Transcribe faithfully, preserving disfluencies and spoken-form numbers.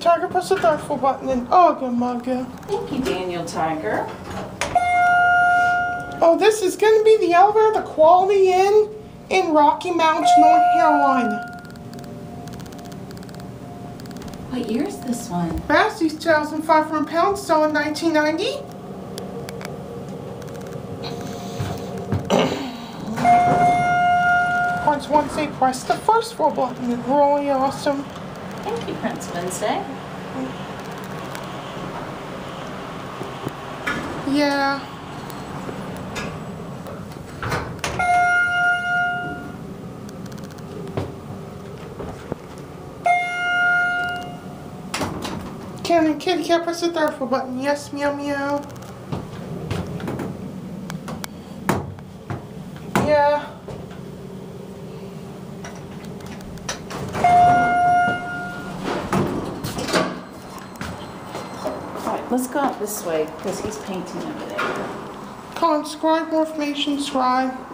Tiger, press the third full button and Ugga Mugga. Thank you, Daniel Tiger. Oh, this is going to be the elevator, the Quality Inn in Rocky Mount, North Carolina. What year is this one? Massey's two thousand five hundred pounds, sold in nineteen ninety. Once once they press the first full button, it's really awesome. Thank you, Prince Wednesday. Yeah. Can and Kitty Cat press the third full button? Yes, meow meow. Yeah. Alright, let's go out this way because he's painting over there. Come on, scribe more information, scribe.